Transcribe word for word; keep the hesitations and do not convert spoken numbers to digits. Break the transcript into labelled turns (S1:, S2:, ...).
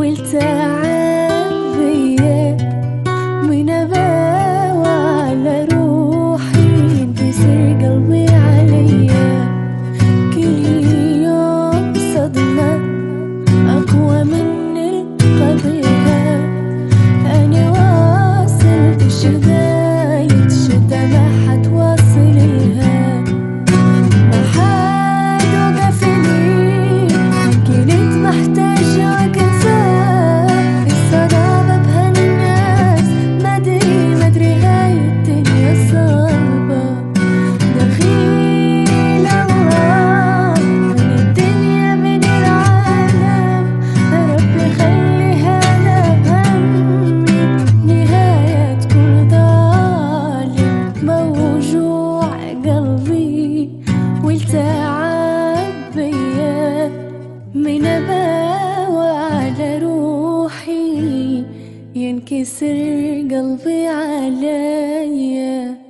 S1: والتعب بيا من أباوى على روحي ينكسر قلبي عليا. كل يوم صدمة أقوى من القضية. أنا واصلت شداية شتا ما حتواصل لها. ما حد وقفني كنت محتاجة كفاية. الصداقة بهالناس ما أدري ما أدري هاي الدنيا صعبة. دخيل الله من الدنيا من العالم. ربي خلي هذا همي نهاية كل ظالم. موجوع قلبي والتعب بيا من أباوى على روحي ينكسر قلبي عليا.